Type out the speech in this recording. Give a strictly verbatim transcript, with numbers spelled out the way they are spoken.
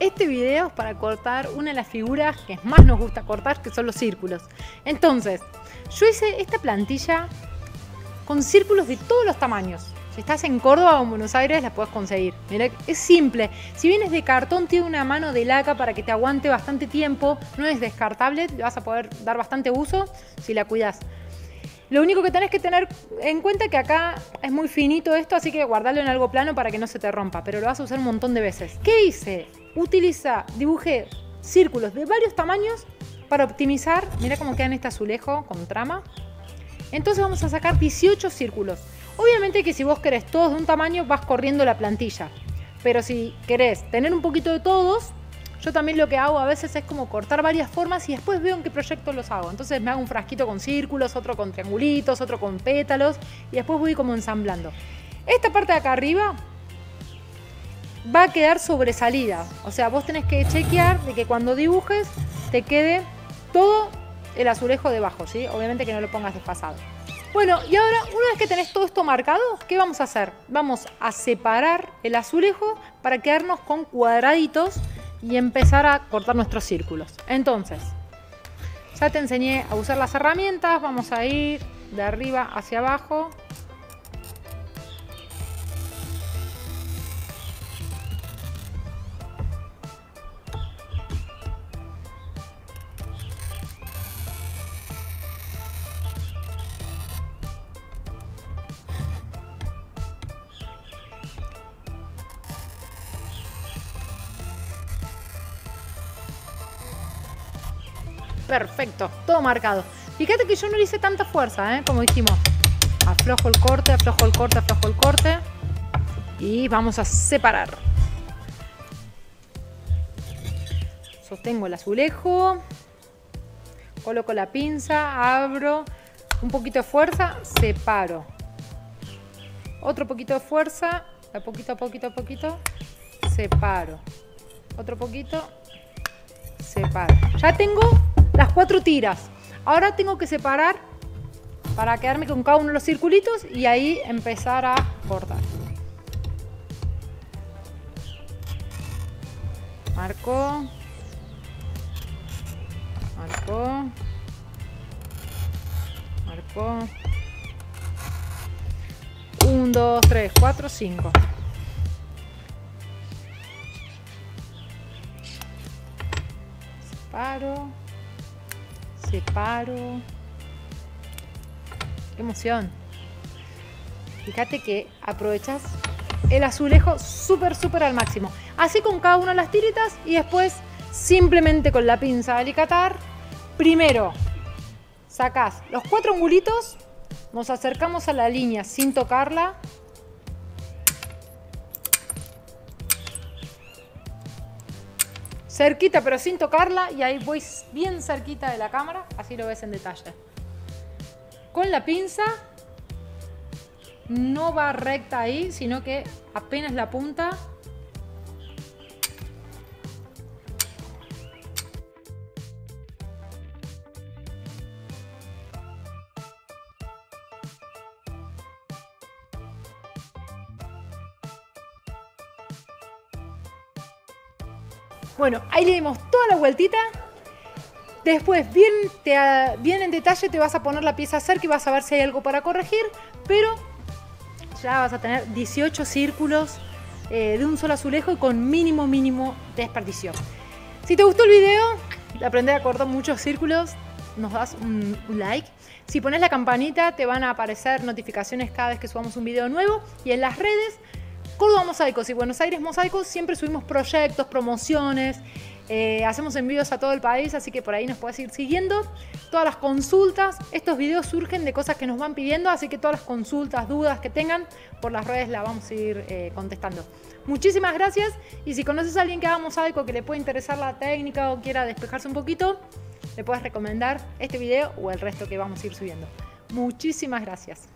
este video es para cortar una de las figuras que más nos gusta cortar, que son los círculos. Entonces, yo hice esta plantilla con círculos de todos los tamaños. Si estás en Córdoba o en Buenos Aires la puedes conseguir. Mirá, es simple. Si bien es de cartón, tiene una mano de laca para que te aguante bastante tiempo. No es descartable, le vas a poder dar bastante uso si la cuidas. Lo único que tenés que tener en cuenta es que acá es muy finito esto, así que guardarlo en algo plano para que no se te rompa. Pero lo vas a usar un montón de veces. ¿Qué hice? Utiliza, dibujé círculos de varios tamaños para optimizar. Mirá cómo queda en este azulejo con trama. Entonces vamos a sacar dieciocho círculos. Obviamente que si vos querés todos de un tamaño vas corriendo la plantilla, pero si querés tener un poquito de todos, yo también lo que hago a veces es como cortar varias formas y después veo en qué proyectos los hago. Entonces me hago un frasquito con círculos, otro con triangulitos, otro con pétalos y después voy como ensamblando. Esta parte de acá arriba va a quedar sobresalida, o sea, vos tenés que chequear de que cuando dibujes te quede todo el azulejo debajo, ¿sí? Obviamente que no lo pongas desfasado. Bueno, y ahora, una vez que tenés todo esto marcado, ¿qué vamos a hacer? Vamos a separar el azulejo para quedarnos con cuadraditos y empezar a cortar nuestros círculos. Entonces, ya te enseñé a usar las herramientas, vamos a ir de arriba hacia abajo. Perfecto, todo marcado. Fíjate que yo no le hice tanta fuerza, ¿eh? Como dijimos. Aflojo el corte, aflojo el corte, aflojo el corte. Y vamos a separar. Sostengo el azulejo. Coloco la pinza, abro. Un poquito de fuerza, separo. Otro poquito de fuerza. A poquito, a poquito, a poquito. Separo. Otro poquito. Separo. Ya tengo las cuatro tiras. Ahora tengo que separar para quedarme con cada uno de los circulitos y ahí empezar a cortar. Marco. Marco. Marco. uno, dos, tres, cuatro, cinco. Separo. Separo. Qué emoción. Fíjate que aprovechas el azulejo súper súper al máximo. Así con cada una de las tiritas y después simplemente con la pinza de alicatar. Primero sacás los cuatro angulitos, nos acercamos a la línea sin tocarla. Cerquita pero sin tocarla y ahí voy bien cerquita de la cámara, así lo ves en detalle. Con la pinza no va recta ahí, sino que apenas la punta. Bueno, ahí le dimos toda la vueltita. Después, bien, te, bien en detalle, te vas a poner la pieza cerca y vas a ver si hay algo para corregir. Pero ya vas a tener dieciocho círculos eh, de un solo azulejo y con mínimo, mínimo desperdicio. Si te gustó el video de aprender a cortar muchos círculos, nos das un, un like. Si pones la campanita, te van a aparecer notificaciones cada vez que subamos un video nuevo. Y en las redes, Córdoba Mosaicos y Buenos Aires Mosaicos, siempre subimos proyectos, promociones, eh, hacemos envíos a todo el país, así que por ahí nos puedes ir siguiendo. Todas las consultas, estos videos surgen de cosas que nos van pidiendo, así que todas las consultas, dudas que tengan, por las redes las vamos a ir eh, contestando. Muchísimas gracias y si conoces a alguien que haga mosaico, que le puede interesar la técnica o quiera despejarse un poquito, le puedes recomendar este video o el resto que vamos a ir subiendo. Muchísimas gracias.